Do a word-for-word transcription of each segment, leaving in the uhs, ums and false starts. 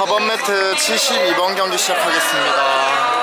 사 번 매트 칠십이 번 경기 시작하겠습니다.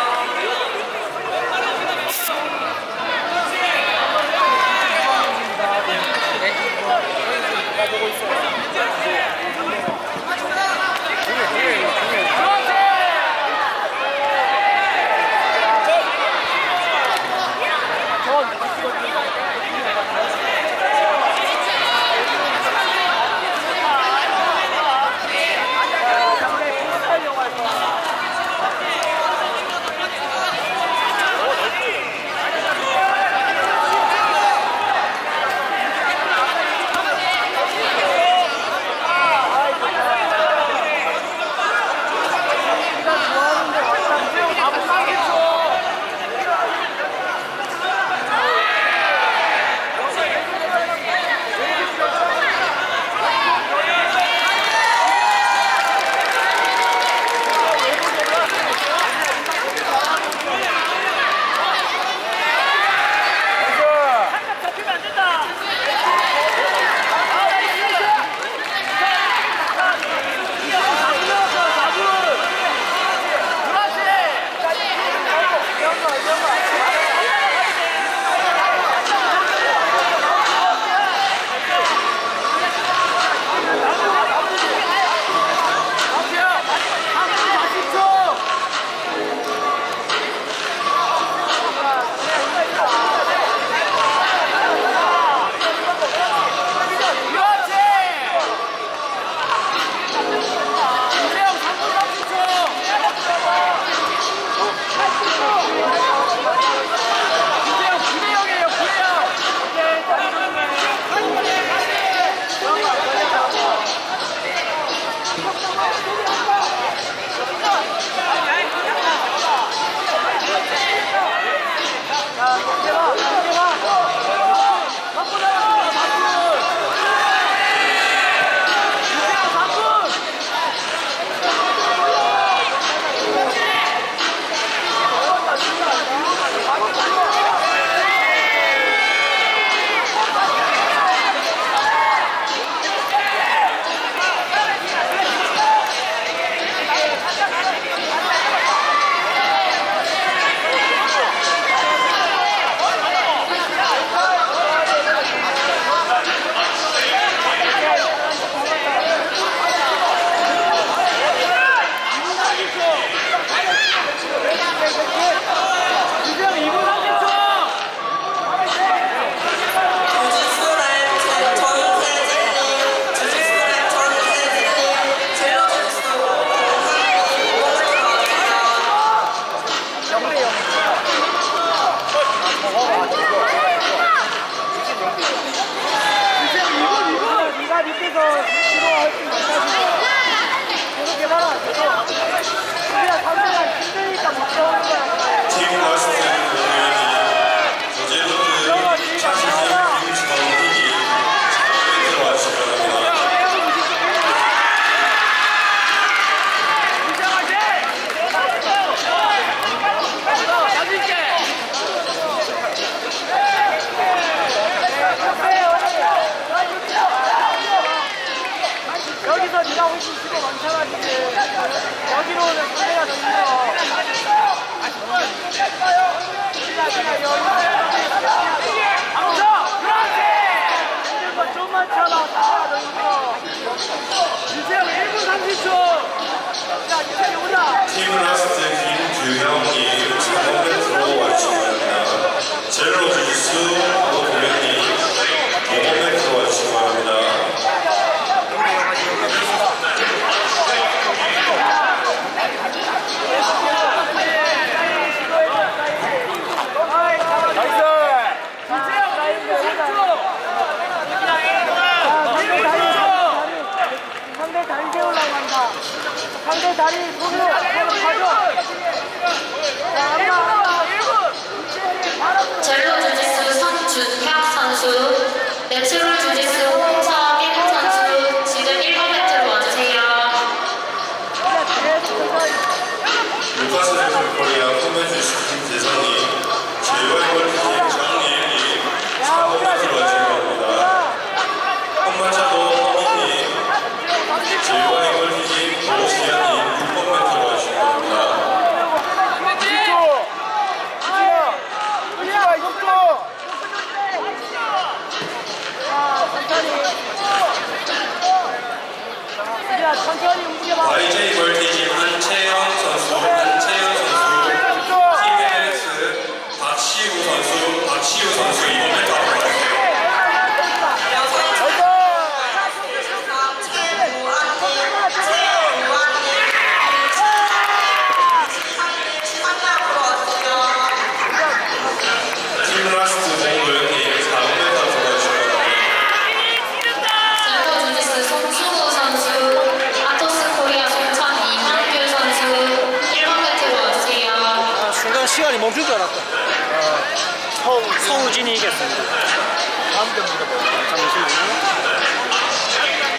팀 라스트 김규형님 사 번 매트로 와주시기 바랍니다. 젤로 주짓수 노동현님 오 번 매트로 와주시기 바랍니다. 상대 다리 세우려고 한다. 상대 다리 손으로 가져. 젤로 주짓수 선준혁 선수, 내추럴 주짓수 홍서민 선수 지금 일 번 매트로 와주세요. 루카스 래플 코리아 홈매주식 김재성님, 제이와이월드팀 정예일님 사 번 매트로 와주시기 바랍니다. 홈마차도 허민님, 제이와이월드팀 오시현님 야, 천천히 움직여봐. 와이제이 멀티짐 한채영 선수, 한채영 선수, 티비에스 박시우 선수, 박시우 선수 이번 멘트 앞으로 와주세요. 팀 라스트 공도현님 사 번 멘트 앞으로 와주시면 센터 주짓수 송승우 선수, 아토스 코리아 송찬 이한규 선수 일 번 매트로 와주세요. 아, 순간 시간이 멈출 줄 알았다. 어, 서, 서우진이 이겼습니다.